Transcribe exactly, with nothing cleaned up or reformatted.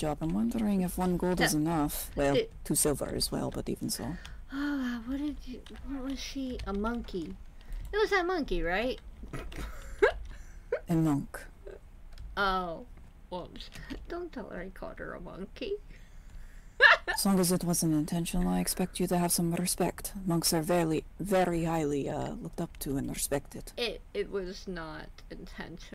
job. I'm wondering if one gold is enough. Well, it, two silver as well, but even so. Oh, what did you... What was she? A monkey. It was that monkey, right? A monk. Oh. Well, don't tell her I called her a monkey. As long as it wasn't intentional, I expect you to have some respect. Monks are very, very highly uh, looked up to and respected. It, it was not intentional.